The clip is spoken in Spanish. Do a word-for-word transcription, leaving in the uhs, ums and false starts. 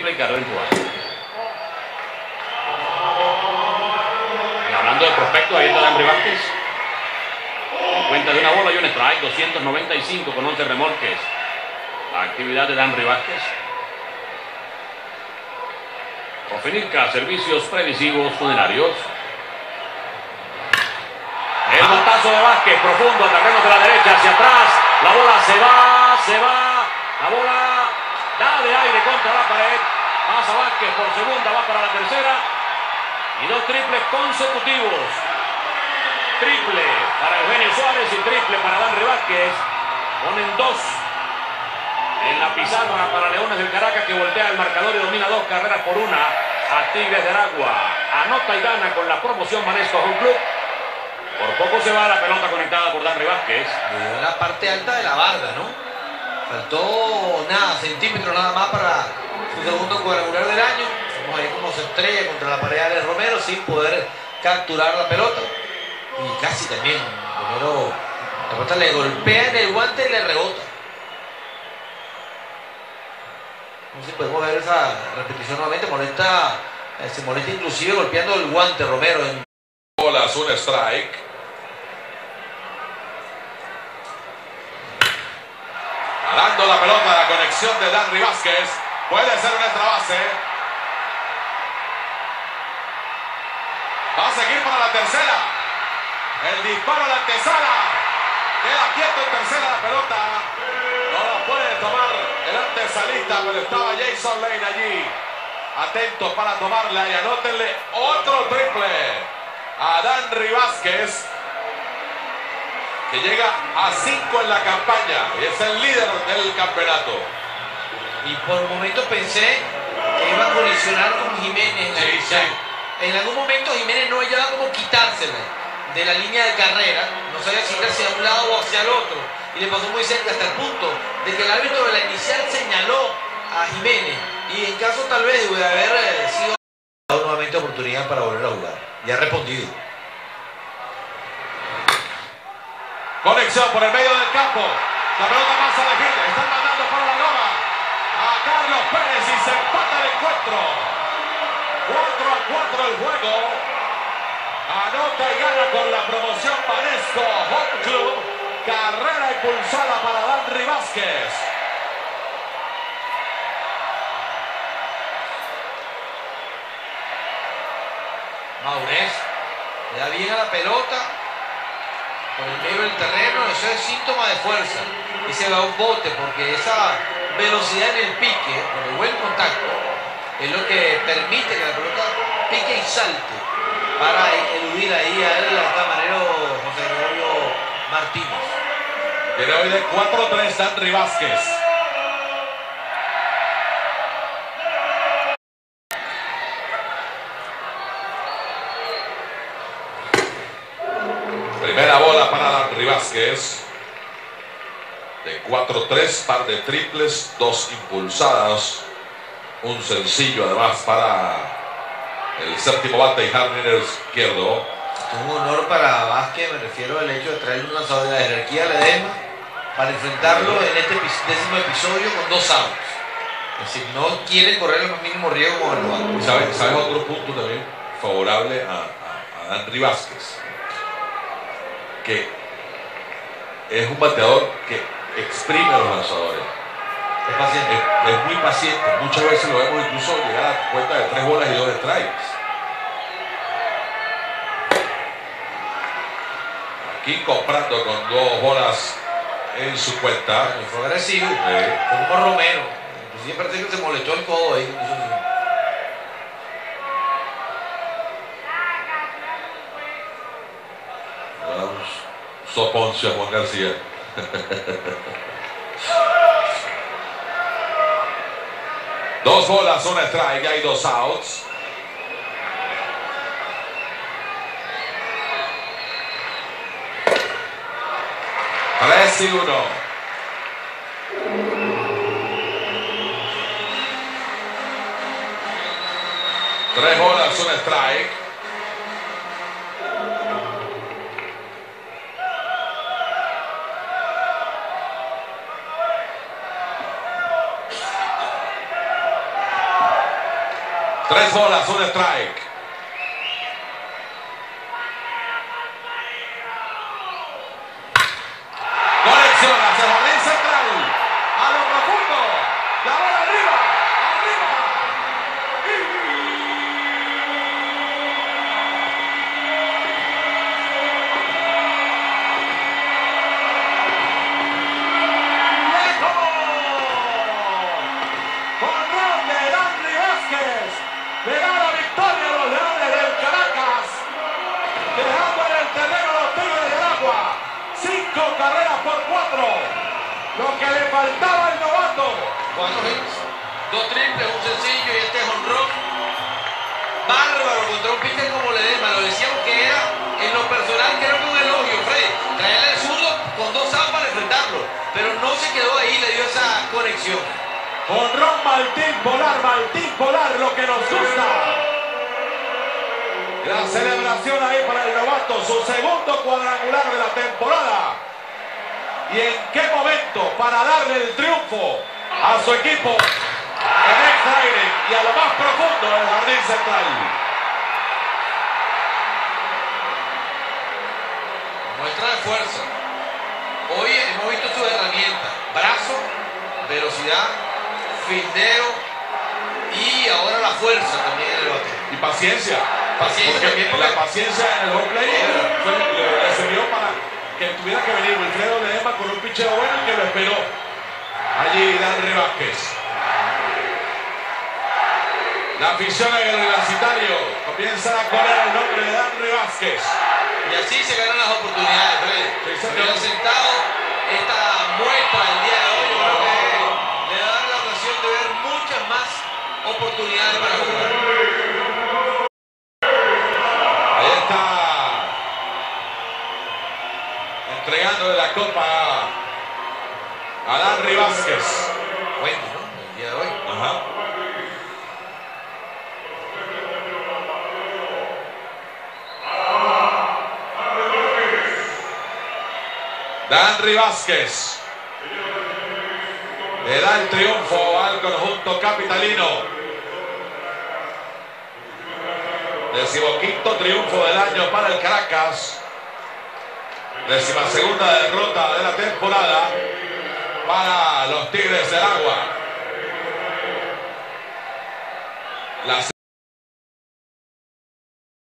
triple y carrera en cuatro. Y hablando de prospectos, ahí está Danry Vázquez. En cuenta de una bola y un strike, doscientos noventa y cinco con once remolques. La actividad de Danry Vázquez. Ofenirca, servicios previsivos funerarios. El batazo de Vázquez, profundo, a terreno de la derecha, hacia atrás. La bola se va, se va. La bola da de aire contra la pared. Pasa Vázquez por segunda, va para la tercera. Y dos triples consecutivos. Triple para Eugenio Suárez y triple para Danry Vázquez. Ponen dos en la pizarra para Leones del Caracas, que voltea el marcador y domina dos carreras por una a Tigres de Aragua. Anota y gana con la promoción Banesco Home Club. Por poco se va la pelota conectada por Danry Vázquez. En la parte alta de la barda, ¿no? Faltó nada, centímetros nada más para su segundo cuadrangular del año. Vemos ahí cómo se estrella contra la pared de Alex Romero sin poder capturar la pelota. Y casi también, Romero, la pelota le golpea en el guante y le rebota. No sé si podemos ver esa repetición nuevamente. Molesta, eh, se molesta inclusive golpeando el guante Romero. En... Bolas, un strike. Dando la pelota, la conexión de Danry Vázquez. Puede ser una extra base. Va a seguir para la tercera. El disparo a la antesala. Queda quieto en tercera la pelota. No la puede tomar el antesalista, pero estaba Jason Lane allí. Atentos para tomarla y anótenle otro triple a Danry Vázquez, que llega a cinco en la campaña y es el líder del campeonato. Y por un momento pensé que iba a colisionar con Jiménez. Sí, sí. En algún momento Jiménez no hallaba como quitársela de la línea de carrera, no sabía si ir hacia un lado o hacia el otro, y le pasó muy cerca hasta el punto de que el árbitro de la inicial señaló a Jiménez, y en caso tal vez de haber eh, sido dado nuevamente oportunidad para volver a jugar, y ha respondido. Conexión por el medio del campo, la pelota pasa de Gil, están mandando para la goma a Carlos Pérez y se empata el encuentro. cuatro a cuatro el juego. Anota y gana con la promoción Banesco Home Club. Carrera impulsada para Danry Vázquez. Maurés le da bien a la pelota por el medio del terreno. Eso es síntoma de fuerza. Y se va un bote porque esa velocidad en el pique, con el buen contacto, es lo que permite que la pelota pique y salte para eludir ahí al camarero José Gregorio Martínez. Viene hoy de cuatro tres Danry Vázquez. Primera bola para Danry Vázquez. De cuatro tres, par de triples, dos impulsadas. Un sencillo además para el séptimo bate y jardinero izquierdo. Es un honor para Vázquez, me refiero al hecho de traerle un lanzador de la jerarquía de Ledesma para enfrentarlo en este décimo episodio con dos outs. Es decir, no quiere correr el más mínimo riesgo con el novato. ¿Sabes sabe otro punto también favorable a, a, a Danry Vázquez? Que es un bateador que exprime a los lanzadores. Es paciente. Es, es muy paciente. Muchas veces lo vemos incluso llegar a la cuenta de tres bolas y dos strikes. Aquí comprando con dos bolas en su cuenta. Bueno, fue agresivo. Eh. Fue como Romero. Inclusive parece que se molestó el codo ahí. Soponcio a Juan García. Dos bolas, una strike, hay dos outs. Tres y uno. Tres bolas, una strike. Tres bolas, un strike. Conexión hacia el jardín central. A lo profundo. La bola arriba. Arriba. Le da la victoria a los Leones del Caracas, dejando en el terreno a los Tigres del Agua. Cinco carreras por cuatro, lo que le faltaba al novato. Cuatro hits, dos triples, un sencillo y este jonrón. Bárbaro contra un pitcher como Ledesma. Lo decíamos que era, en lo personal, creo que un elogio, Freddy. Traerle el zurdo con dos outs para enfrentarlo, pero no se quedó ahí, le dio esa conexión. Jonrón Martín Polar, Martín Polar, lo que nos gusta. La celebración ahí para el novato, su segundo cuadrangular de la temporada. ¿Y en qué momento para darle el triunfo a su equipo en extra aire y a lo más profundo del jardín central? Muestra de fuerza. Hoy hemos visto sus herramientas: brazo, velocidad, fildeo y ahora la fuerza también en el bate. Y paciencia. Paciencia porque también, porque la paciencia en el home play le, le sirvió para que tuviera que venir Wilfredo Ledesma con un picheo bueno y que lo esperó allí Danry Vázquez. La afición en el Universitario comienza a correr el nombre de Danry Vázquez. Y así se ganan las oportunidades, Freddy. Sí, Se habían sentado esta muestra el día de hoy. Yo creo que le da la ocasión de ver muchas más oportunidades para jugar. Ahí está entregándole la copa a Danry Vázquez. Bueno, ¿no? El día de hoy. Ajá. Danry Vázquez le da el triunfo al conjunto capitalino. Decimoquinto triunfo del año para el Caracas. Décima segunda derrota de la temporada para los Tigres del Agua. La